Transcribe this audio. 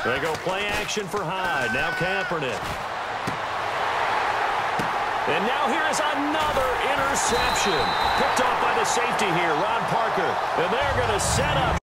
They go play action for Hyde. Now Kaepernick. And now here is another interception. Picked off by the safety here, Ron Parker. And they're going to set up.